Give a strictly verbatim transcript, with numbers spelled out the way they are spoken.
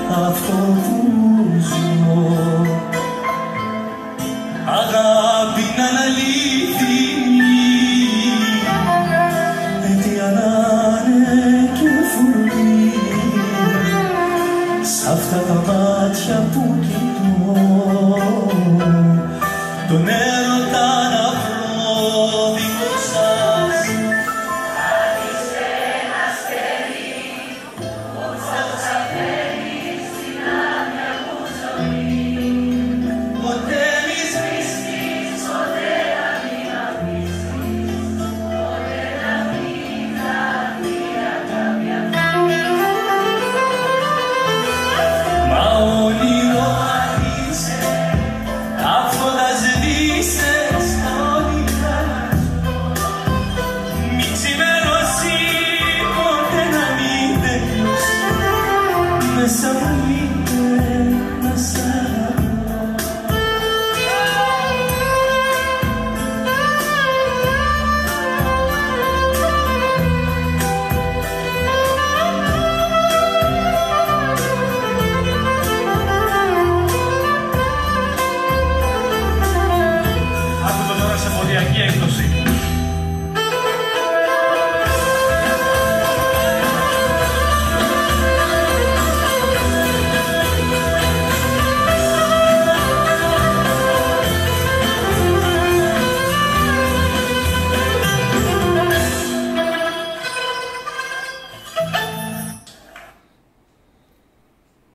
αυτό που ζω. Αγάπη να είναι αλήθινη, αιτία να είναι και φουρνή, σ' αυτά τα μάτια που κοιτώ, τον έρωτα να βρω δικό σας. Άνοιξε ένα αστέρι, όσο ξαφέρει στην άμυα μου ζωή. Ποτέ μη Σβήσεις, ποτέ να μην αφήσεις, ποτέ να μην χαθεί η αγάπη αυτή. μα όνειρο αν είσαι, τα φώτα σβήσε στον ήλιο. Μη ξημερώσει ποτέ να μην τελειώσει, μέσα μου είναι να σ' αγαπώ. Άκου το τώρα σε ποδιακή έκδοση.